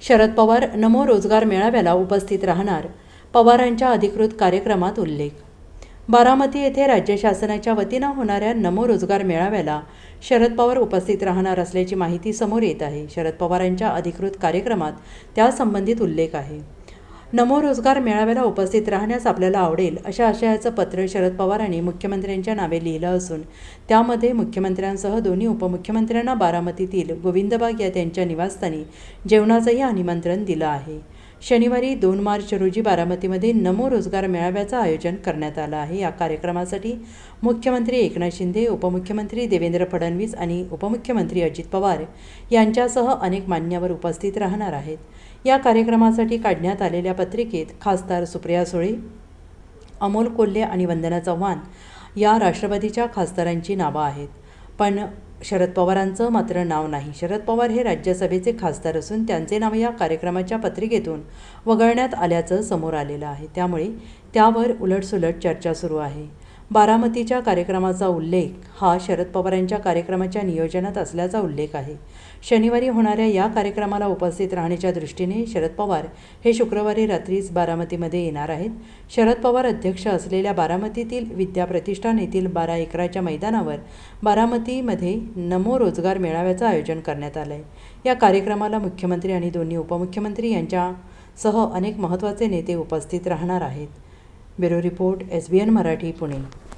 शरद पवार नमो रोजगार मेळाव्याला उपस्थित राहणार, पवारांच्या अधिकृत कार्यक्रमात उल्लेख। बारामती येथे राज्य शासनाच्या वतीनं होणाऱ्या नमो रोजगार मेळाव्याला शरद पवार उपस्थित राहणार असल्याची माहिती समोर येत आहे। शरद पवारांच्या अधिकृत कार्यक्रमात त्यासंबंधित उल्लेख आहे। नमो रोजगार मेळाव्याला उपस्थित राहण्यास आपल्याला आवडेल अशा आशयाचं पत्र शरद पवारांनी मुख्यमंत्र्यांच्या नावे लिहिलं असून त्यामध्ये मुख्यमंत्र्यांसह दोन्ही उपमुख्यमंत्र्यांना बारामतीतील गोविंदबाग या त्यांच्या निवासस्थानी जेवणाचंही निमंत्रण दिलं आहे। शनिवारी 2 मार्च रोजी बारामतीमध्ये नमो रोजगार मेळाव्याचं आयोजन करण्यात आलं आहे। या कार्यक्रमासाठी मुख्यमंत्री एकनाथ शिंदे, उपमुख्यमंत्री देवेंद्र फडणवीस आणि उपमुख्यमंत्री अजित पवार यांच्यासह अनेक मान्यवर उपस्थित राहणार आहेत। या कार्यक्रमासाठी काढण्यात आलेल्या पत्रिकेत खासदार सुप्रिया सुळे, अमोल कोल्हे आणि वंदना चव्हाण या राष्ट्रवादीच्या खासदारांची नावं आहेत, पण शरद पवारांचं मात्र नाव नाही। शरद पवार हे राज्यसभेचे खासदार असून त्यांचे नाव या कार्यक्रमाच्या पत्रिकेतून वगळण्यात आल्याचं समोर आलेलं आहे। त्यामुळे त्यावर उलटसुलट चर्चा सुरू आहे। बारामतीच्या कार्यक्रमाचा उल्लेख हा शरद पवारांच्या कार्यक्रमाच्या नियोजनात असल्याचा उल्लेख आहे। शनिवारी होणाऱ्या या कार्यक्रमाला उपस्थित राहण्याच्या दृष्टीने शरद पवार हे शुक्रवारी रात्रीच बारामतीमध्ये येणार आहेत। शरद पवार अध्यक्ष असलेल्या बारामतीतील विद्या प्रतिष्ठान येथील 12 एकराच्या मैदानावर बारामतीमध्ये नमो रोजगार मेळाव्याचं आयोजन करण्यात आलं आहे। या कार्यक्रमाला मुख्यमंत्री आणि दोन्ही उपमुख्यमंत्री यांच्यासह अनेक महत्त्वाचे नेते उपस्थित राहणार आहेत। Bureau report, SBN Marathi, Pune.